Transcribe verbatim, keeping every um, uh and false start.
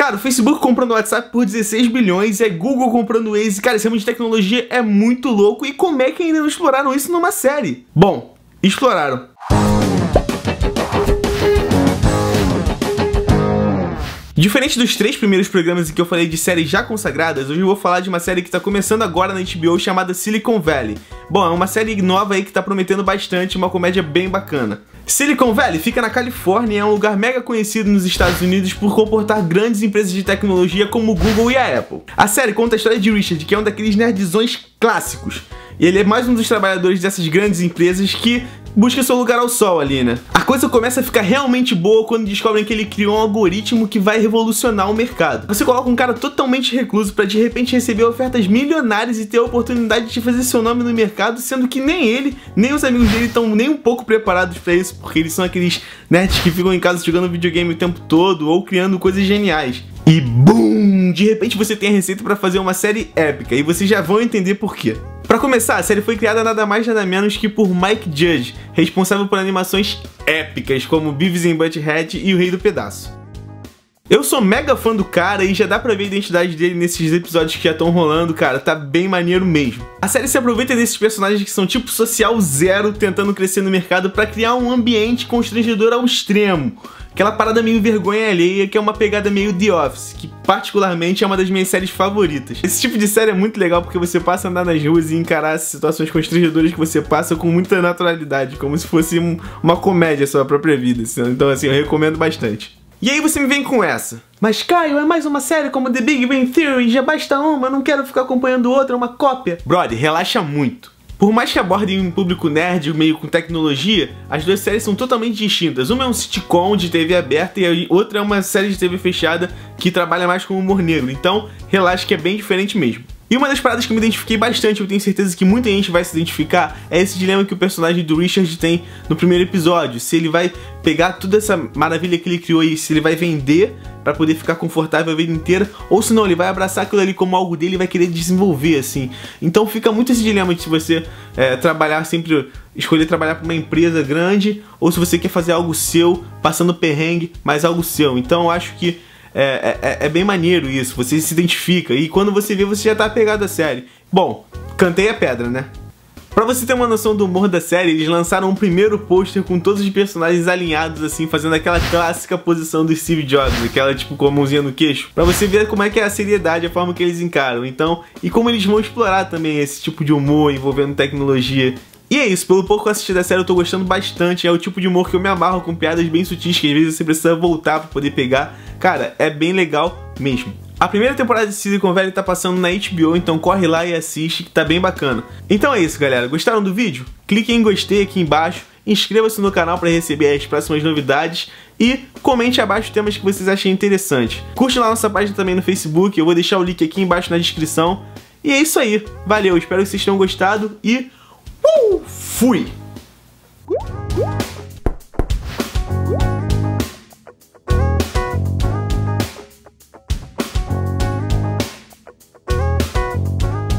Cara, o Facebook comprando o WhatsApp por dezesseis bilhões, é Google comprando o Waze. Cara, esse ramo de tecnologia é muito louco. E como é que ainda não exploraram isso numa série? Bom, exploraram. Diferente dos três primeiros programas em que eu falei de séries já consagradas, hoje eu vou falar de uma série que tá começando agora na H B O chamada Silicon Valley. Bom, é uma série nova aí que tá prometendo bastante, uma comédia bem bacana. Silicon Valley fica na Califórnia e é um lugar mega conhecido nos Estados Unidos por comportar grandes empresas de tecnologia como o Google e a Apple. A série conta a história de Richard, que é um daqueles nerdzões clássicos. E ele é mais um dos trabalhadores dessas grandes empresas que busca seu lugar ao sol ali, né? A coisa começa a ficar realmente boa quando descobrem que ele criou um algoritmo que vai revolucionar o mercado. Você coloca um cara totalmente recluso pra de repente receber ofertas milionárias e ter a oportunidade de fazer seu nome no mercado, sendo que nem ele, nem os amigos dele estão nem um pouco preparados pra isso, porque eles são aqueles nerds que ficam em casa jogando videogame o tempo todo ou criando coisas geniais. E BUM! De repente você tem a receita pra fazer uma série épica, e vocês já vão entender por quê. Pra começar, a série foi criada nada mais nada menos que por Mike Judge, responsável por animações épicas como Beavis and Butthead e O Rei do Pedaço. Eu sou mega fã do cara e já dá pra ver a identidade dele nesses episódios que já estão rolando, cara, tá bem maneiro mesmo. A série se aproveita desses personagens que são tipo social zero, tentando crescer no mercado pra criar um ambiente constrangedor ao extremo. Aquela parada meio vergonha alheia, que é uma pegada meio The Office, que particularmente é uma das minhas séries favoritas. Esse tipo de série é muito legal porque você passa a andar nas ruas e encarar as situações constrangedoras que você passa com muita naturalidade, como se fosse um, uma comédia a sua própria vida. Então assim, eu recomendo bastante. E aí você me vem com essa: mas Caio, é mais uma série como The Big Bang Theory, já basta uma, eu não quero ficar acompanhando outra, é uma cópia. Brother, relaxa muito. Por mais que abordem um público nerd meio com tecnologia, as duas séries são totalmente distintas. Uma é um sitcom de T V aberta e a outra é uma série de T V fechada que trabalha mais com humor negro. Então, relaxa que é bem diferente mesmo. E uma das paradas que eu me identifiquei bastante, eu tenho certeza que muita gente vai se identificar, é esse dilema que o personagem do Richard tem no primeiro episódio. Se ele vai pegar toda essa maravilha que ele criou e se ele vai vender pra poder ficar confortável a vida inteira, ou se não, ele vai abraçar aquilo ali como algo dele e vai querer desenvolver, assim. Então fica muito esse dilema de se você é, trabalhar sempre, escolher trabalhar pra uma empresa grande, ou se você quer fazer algo seu, passando perrengue, mas algo seu. Então eu acho que É, é, é bem maneiro isso, você se identifica e quando você vê você já tá apegado à série. Bom, cantei a pedra, né? Pra você ter uma noção do humor da série, eles lançaram um primeiro pôster com todos os personagens alinhados assim, fazendo aquela clássica posição do Steve Jobs, aquela tipo com a mãozinha no queixo, pra você ver como é que é a seriedade, a forma que eles encaram. Então, e como eles vão explorar também esse tipo de humor envolvendo tecnologia. E é isso, pelo pouco que eu assisti da série eu tô gostando bastante, é o tipo de humor que eu me amarro, com piadas bem sutis que às vezes você precisa voltar pra poder pegar. Cara, é bem legal mesmo. A primeira temporada de Silicon Valley tá passando na H B O, então corre lá e assiste que tá bem bacana. Então é isso, galera, gostaram do vídeo? Clique em gostei aqui embaixo, inscreva-se no canal para receber as próximas novidades e comente abaixo temas que vocês achem interessantes. Curte lá nossa página também no Facebook, eu vou deixar o link aqui embaixo na descrição. E é isso aí, valeu, espero que vocês tenham gostado e... Uh, fui!